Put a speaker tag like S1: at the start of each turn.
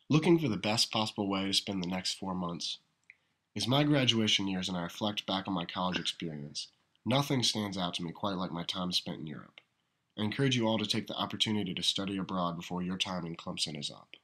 S1: Looking for the best possible way to spend the next 4 months. As my graduation years and I reflect back on my college experience, nothing stands out to me quite like my time spent in Europe. I encourage you all to take the opportunity to study abroad before your time in Clemson is up.